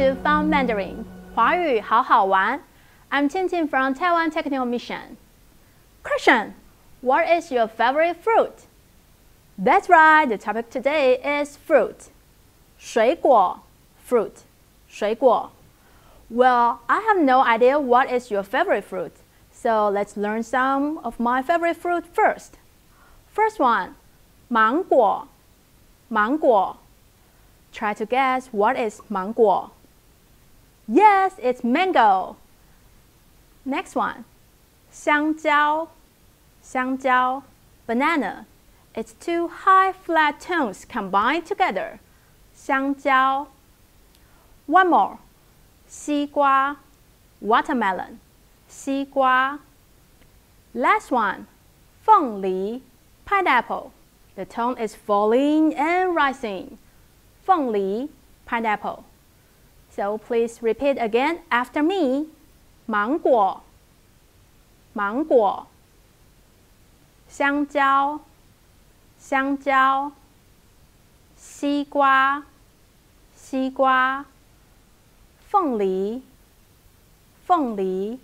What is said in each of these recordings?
to Fun Mandarin. 华语好好玩. I'm Tintin from Taiwan Technical Mission. Question: What is your favorite fruit? That's right, the topic today is fruit. 水果 fruit. 水果. Well, I have no idea what is your favorite fruit. So let's learn some of my favorite fruit first. First one, 芒果. 芒果. Try to guess what is 芒果. Yes, it's mango. Next one, 香蕉. 香蕉. Banana. It's two high flat tones combined together. 香蕉. One more, 西瓜. Watermelon. 西瓜. Last one, 凤梨. Pineapple. The tone is falling and rising. 凤梨, pineapple. So please repeat again after me. 芒果. 芒果. 香蕉. 香蕉. 西瓜. 西瓜. 凤梨. 凤梨.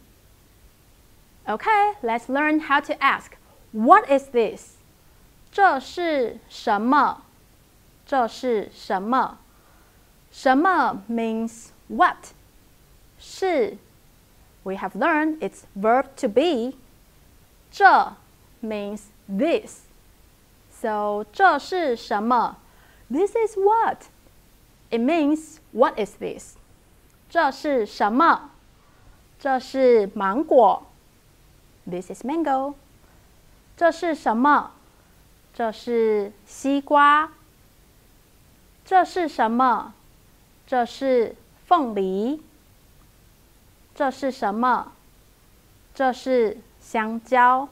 Okay, let's learn how to ask. What is this? 这是什么? 这是什么? 什么 means what? 是 we have learned it's verb to be. 这 means this. So 这是什么? This is what? It means what is this? 这是什么? 这是芒果. This is mango. 这是什么? 这是西瓜. 这是什么? 这是凤梨. 这是什么? 这是香蕉.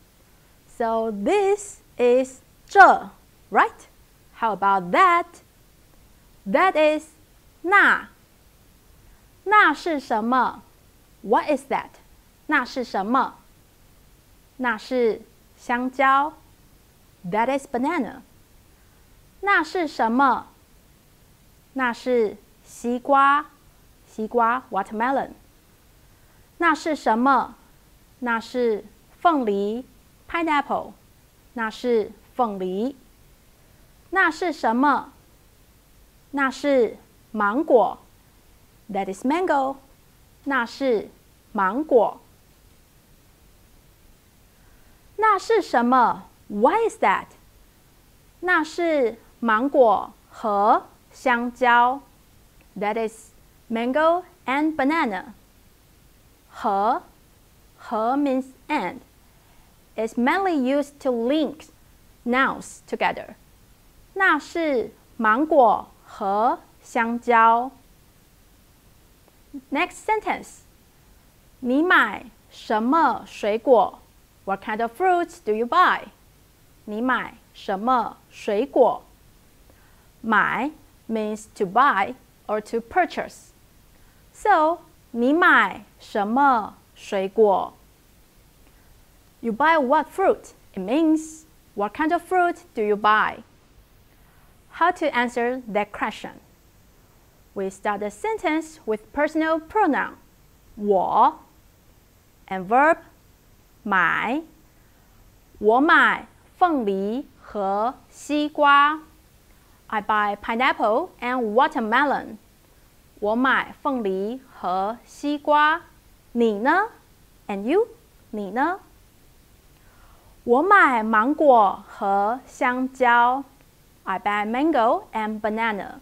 So this is 这, right? How about that? That is 那. 那是什么? What is that? 那是什么? 那是香蕉. That is banana. 那是什么? 那是西瓜. 西瓜 watermelon. 那是什么? 那是凤梨 pineapple. 那是凤梨. 那是什么? 那是芒果. That is mango. 那是芒果. 那是什么? What is that? 那是芒果和香蕉. That is mango and banana. 和 means and. It's mainly used to link nouns together. 那是芒果和香蕉. Next sentence. 你买什么水果? What kind of fruits do you buy? 你买什么水果? 买 means to buy or to purchase. So, 你买什么水果? You buy what fruit? It means, what kind of fruit do you buy? How to answer that question? We start the sentence with personal pronoun, 我 and verb, 买. 我买凤梨和西瓜. I buy pineapple and watermelon. 我买凤梨和西瓜. 你呢? And you? 你呢? 我买芒果和香蕉. I buy mango and banana.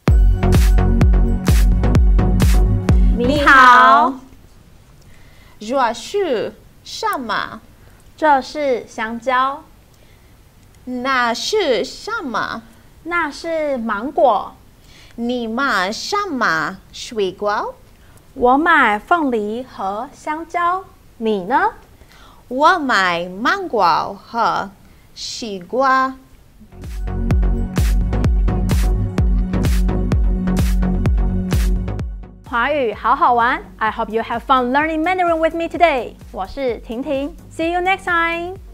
你好。这是什么？ 这是香蕉。 那是什么？ 那是芒果。 你买什么水果？ 我买凤梨和香蕉。你呢？ 我买芒果和西瓜。 华语好好玩 I hope you have fun learning Mandarin with me today. 我是婷婷 See you next time!